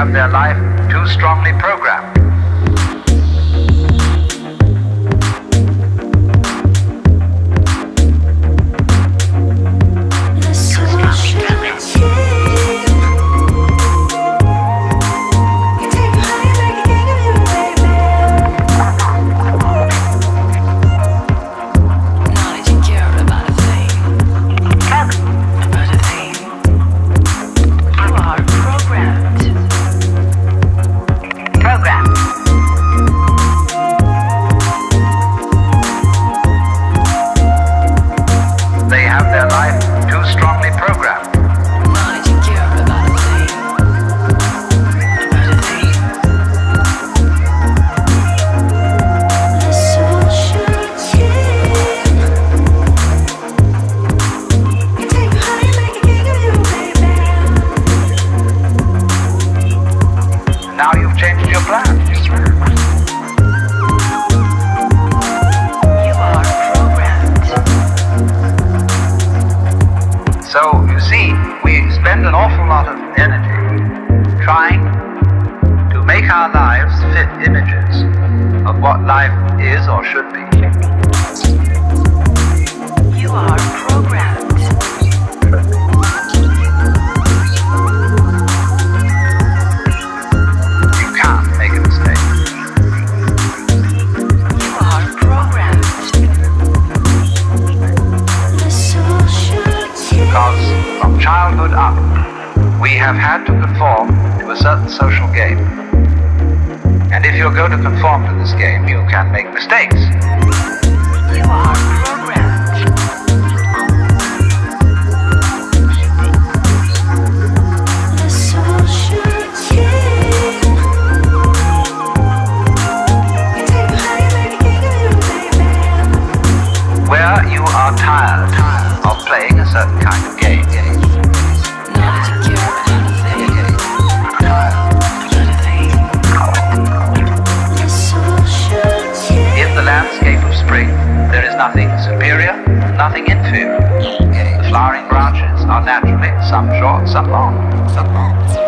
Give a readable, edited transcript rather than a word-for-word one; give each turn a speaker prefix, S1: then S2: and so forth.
S1: have their life too strongly programmed. Now you've changed your plans.
S2: You are programmed.
S1: So, you see, we spend an awful lot of energy trying to make our lives fit images of what life is or should be.
S2: You are programmed.
S1: Because from childhood up, we have had to conform to a certain social game. And if you're going to conform to this game, you can make mistakes.
S2: You are programmed. The social game. You take me higher like a king of you, baby.
S1: Where you are tired of playing a certain kind of game. In the landscape of spring, there is nothing superior, nothing inferior. The flowering branches are naturally some short, some long.